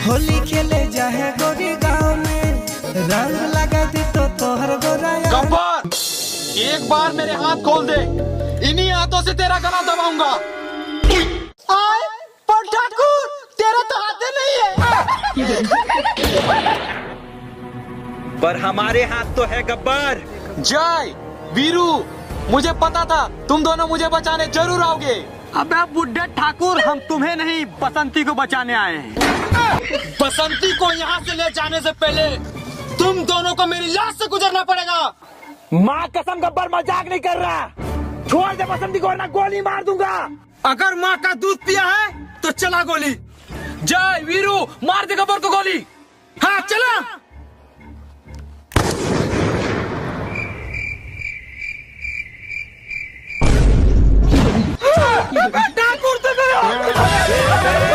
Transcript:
होली खेले जाए गोरी गाँव में, रंग लगा दी तो तोहर गोराया। गब्बर, एक बार मेरे हाथ खोल दे, इन्हीं हाथों से तेरा गला दबाऊंगा। पर ठाकुर, तेरा तो हाथ नहीं है। पर हमारे हाथ तो है गब्बर। जय वीरू, मुझे पता था तुम दोनों मुझे बचाने जरूर आओगे। अबे बुड्ढे ठाकुर, हम तुम्हें नहीं बसंती को बचाने आए हैं। बसंती को यहाँ से ले जाने से पहले तुम दोनों को मेरी लाश से गुजरना पड़ेगा। माँ कसम गब्बर, मजाक नहीं कर रहा। छोड़ दे बसंती को वरना गोली मार दूंगा। अगर माँ का दूध पिया है तो चला गोली। जय वीरू, मार दे गब्बर को गोली। हाँ चला। ठाकुर तो